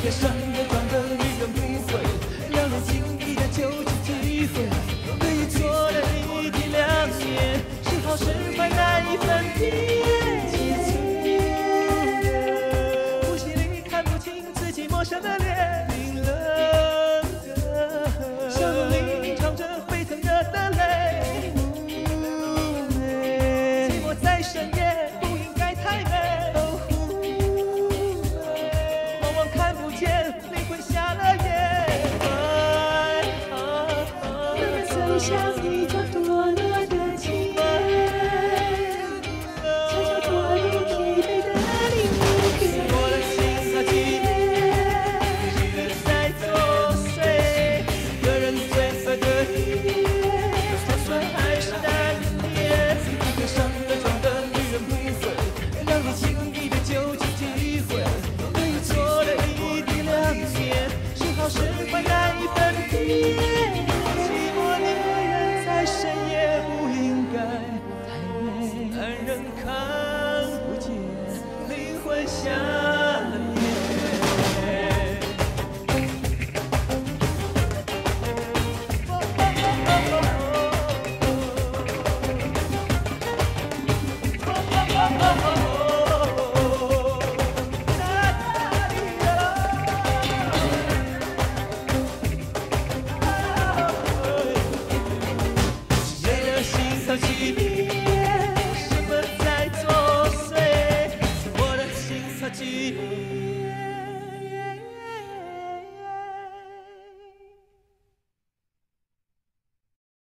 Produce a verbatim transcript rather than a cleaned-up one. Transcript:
街上的装的女人不会，两人情谊的就此体会，对与错的一体两面，是好是坏难以分辨。呼吸里看不清自己陌生的脸，冰冷的笑容里藏着沸腾热的泪。寂寞在深夜不应该太美，往往看不见灵魂瞎了眼。慢慢走向。